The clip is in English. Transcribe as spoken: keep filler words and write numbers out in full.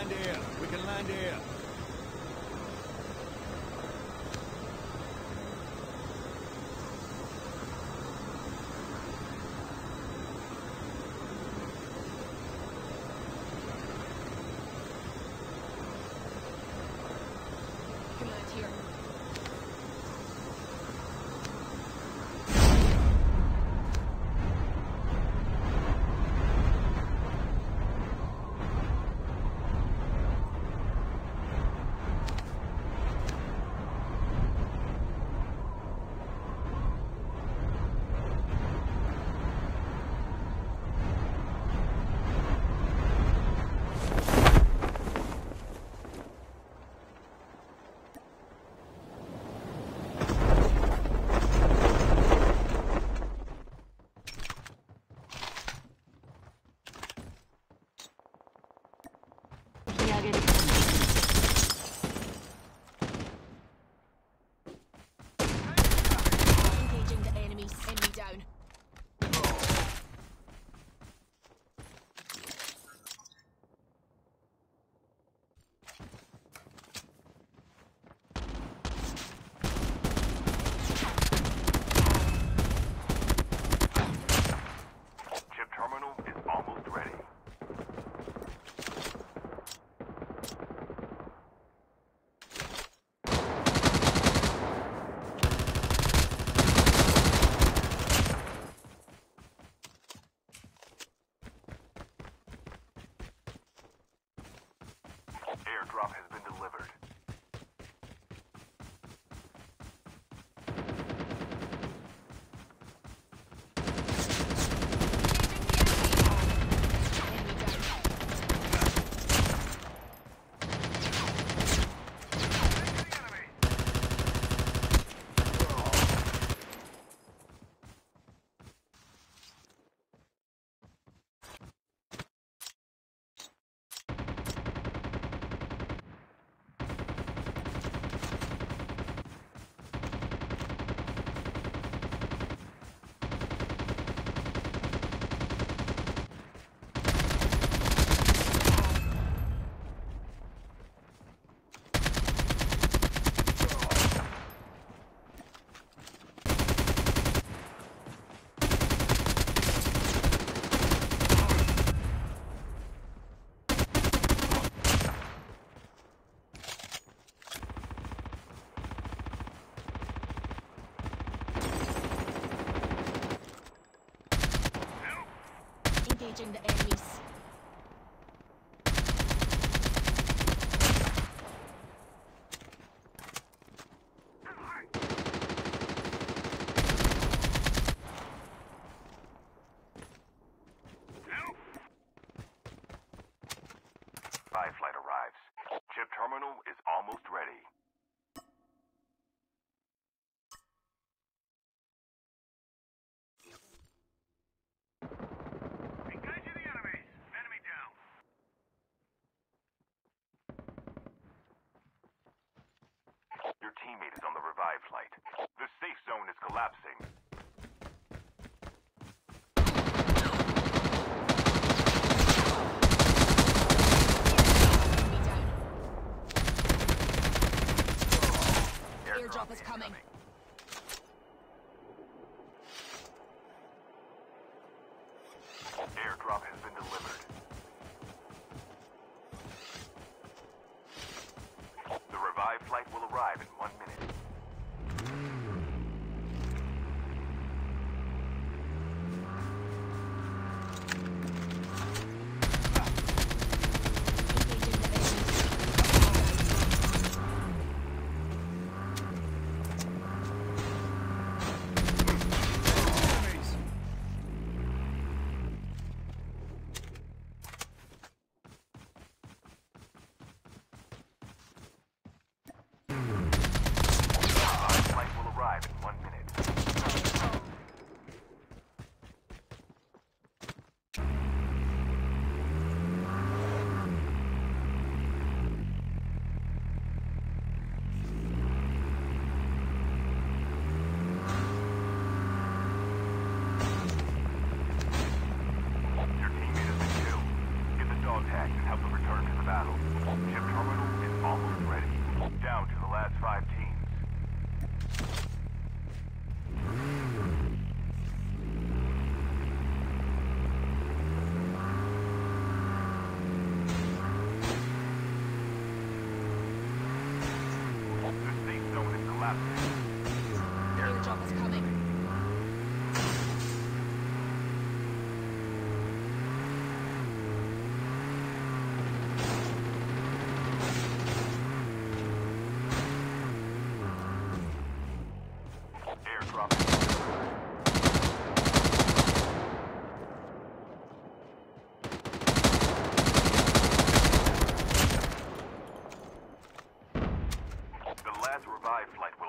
land here. We can land here. We can land here. Engaging the enemy. Enemy down. Chip terminal is almost ready. Airdrop has been delivered. Enemy down. Engaging the enemies. Buy flight arrives. Chip terminal is almost ready. Engaging the enemies. Enemy down. Your teammate is on the revive flight. The safe zone is collapsing. Enemy down. Airdrop is coming. Airdrop has been delivered. The revive flight will arrive in one minute. Engaging the enemies. down to the last five teams. The safe zone is collapsing. Airdrop is coming. Airdrop. The last revive flight will